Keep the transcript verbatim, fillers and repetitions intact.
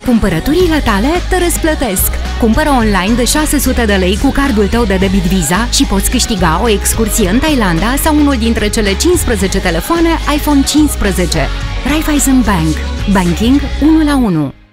Cumpărăturile tale te răsplătesc. Cumpără online de șase sute de lei cu cardul tău de debit Visa și poți câștiga o excursie în Thailanda sau unul dintre cele cincisprezece telefoane iPhone cincisprezece. Raiffeisen Bank. Banking unu la unu.